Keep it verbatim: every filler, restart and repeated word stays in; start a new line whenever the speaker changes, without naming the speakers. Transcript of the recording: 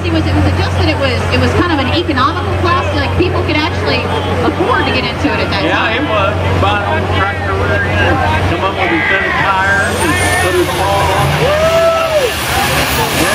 safety was it? Was it just that it was it was kind of an economical class? Like people could actually afford to get into it at that
yeah,
time.
Yeah, it was. Buy an old tractor rear end, come up with a set of tires and put his ball on it. Yeah,